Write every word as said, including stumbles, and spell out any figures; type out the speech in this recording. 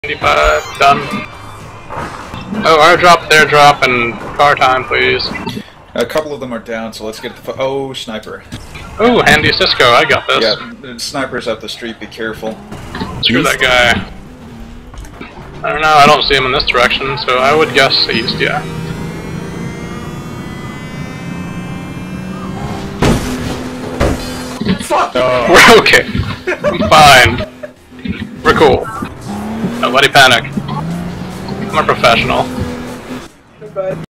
ninety-five, done. Oh, airdrop, their drop, and car time, please. A couple of them are down, so let's get the. Oh, sniper. Oh, handy Cisco, I got this. Yeah, snipers up the street, be careful. Screw that guy. I don't know, I don't see him in this direction, so I would guess east, yeah. Fuck! Oh. We're okay. I'm fine. We're cool. Nobody panic. I'm a professional. Goodbye.